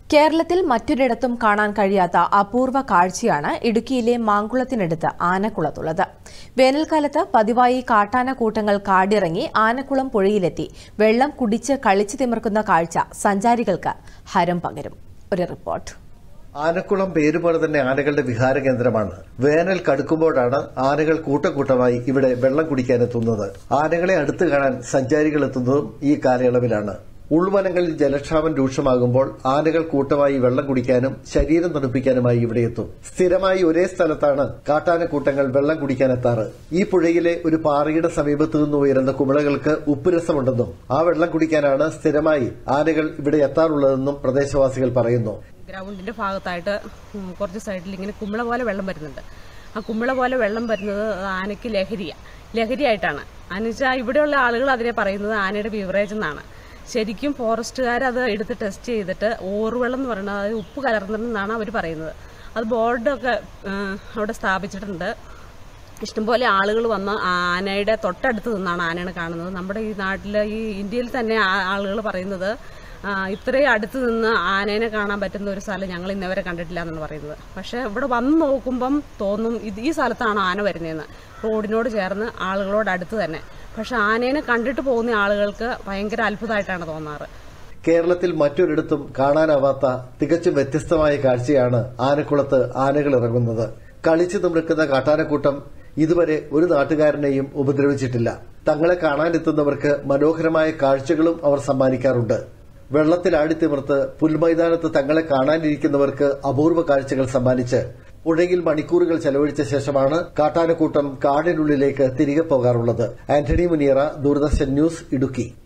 കേരളത്തിൽ മറ്റൊരിടത്തും കാണാൻ കഴിയാത്ത അപൂർവ കാഴ്ചയാണ് ഇടുക്കിയിലെ മാങ്കുളത്തിനടുത്ത് ആനക്കുളത്തുള്ളത്. വേനൽക്കാലത്ത് പതിവായി കാട്ടാന കൂട്ടങ്ങൾ കാടിറങ്ങി ആനക്കുളം പുഴയിലെത്തി വെള്ളം കുടിച്ച് കളിച്ചു തിമിർക്കുന്ന കാഴ്ച സഞ്ചാരികൾക്ക് ഹരം പകരും. ഒരു റിപ്പോർട്ട്. ആനക്കുളം പേരുപോലെ തന്നെ ആനകളുടെ വിഹാര കേന്ദ്രമാണ്. വേനൽ കടുക്കുമ്പോഴാണ് ആനകൾ കൂട്ടക്കൂട്ടമായി ഇവിടെ വെള്ളം കുടിക്കാനെത്തുന്നത്. ആനകളെ അടുത്ത് കാണാൻ സഞ്ചാരികൾ എത്തുന്നതും ഈ കാലയളവിലാണ്. ഉൾവനങ്ങളിൽ ജലക്ഷാമം രൂക്ഷമാകുമ്പോൾ ആനകൾ കൂട്ടമായി വെള്ളം കുടിക്കാനും ശരീരം തണുപ്പിക്കാനുമായി ഇവിടെ എത്തും. സ്ഥിരമായി ഒരേ സ്ഥലത്താണ് കാട്ടാനക്കൂട്ടങ്ങൾ വെള്ളം കുടിക്കാനെത്താറ്. ഈ പുഴയിലെ ഒരു പാറയുടെ സമീപത്തു നിന്ന് ഉയരുന്ന കുമിളകൾക്ക് ഉപ്പുരസമുണ്ടെന്നും ആ വെള്ളം കുടിക്കാനാണ് സ്ഥിരമായി ആനകൾ ഇവിടെ എത്താറുള്ളതെന്നും പ്രദേശവാസികൾ പറയുന്നു. ഗ്രൗണ്ടിന്റെ ഭാഗത്തായിട്ട് കുറച്ച് സൈഡിൽ ഇങ്ങനെ കുമിള പോലെ വെള്ളം വരുന്നുണ്ട്. ആ കുമിള പോലെ വെള്ളം വരുന്നത് ആനയ്ക്ക് ലഹരിയായിട്ടാണ്. എന്നുവെച്ചാൽ ഇവിടെയുള്ള ആളുകൾ അതിനെ പറയുന്നത് ആനയുടെ ബീവറേജ് എന്നാണ്. ശരിക്കും ഫോറസ്റ്റുകാർ അത് എടുത്ത് ടെസ്റ്റ് ചെയ്തിട്ട് ഓറുവെള്ളം എന്ന് പറയുന്നത് അതായത് ഉപ്പ് കലർന്നിട്ടുണ്ടെന്നാണ് അവർ പറയുന്നത്. അത് ബോർഡൊക്കെ അവിടെ സ്ഥാപിച്ചിട്ടുണ്ട്. ഇഷ്ടംപോലെ ആളുകൾ വന്ന് ആനയുടെ തൊട്ടടുത്ത് നിന്നാണ് ആനയെ കാണുന്നത്. നമ്മുടെ ഈ നാട്ടിൽ ഈ ഇന്ത്യയിൽ തന്നെ ആളുകൾ പറയുന്നത് ഇത്രയും അടുത്ത് നിന്ന് ആനേനെ കാണാൻ പറ്റുന്ന ഒരു സ്ഥലം ഞങ്ങൾ ഇന്നവരെ കണ്ടിട്ടില്ല എന്നാണ് പറയുന്നത്. പക്ഷേ ഇവിടെ വന്ന് നോക്കുമ്പം തോന്നും ഈ സ്ഥലത്താണ് ആന വരുന്നതെന്ന്. റോഡിനോട് ചേർന്ന് ആളുകളോട് അടുത്ത് തന്നെ. പക്ഷെ ആനേനെ കണ്ടിട്ട് പോകുന്ന ആളുകൾക്ക് ഭയങ്കര അത്ഭുതമായിട്ടാണ് തോന്നാറ്. കേരളത്തിൽ മറ്റൊരിടത്തും കാണാനാവാത്ത തികച്ചും വ്യത്യസ്തമായ കാഴ്ചയാണ് ആനക്കുളത്ത് ആനകൾ ഇറങ്ങുന്നത്. കളിച്ചു തിമിർക്കുന്ന കാട്ടാനക്കൂട്ടം ഇതുവരെ ഒരു നാട്ടുകാരനെയും ഉപദ്രവിച്ചിട്ടില്ല. തങ്ങളെ കാണാനെത്തുന്നവർക്ക് മനോഹരമായ കാഴ്ചകളും അവർ സമ്മാനിക്കാറുണ്ട്. വെള്ളത്തിൽ ആടിത്തിമിർത്ത് പുൽമൈതാനത്ത് തങ്ങളെ കാണാനിരിക്കുന്നവർക്ക് അപൂർവ കാഴ്ചകൾ സമ്മാനിച്ച് പുഴയിൽ മണിക്കൂറുകൾ ചെലവഴിച്ച ശേഷമാണ് കാട്ടാനക്കൂട്ടം കാടിനുള്ളിലേക്ക് തിരികെ പോകാറുള്ളത്. ആന്റണി മുനിയറ, ദൂരദർശൻ ന്യൂസ്, ഇടുക്കി.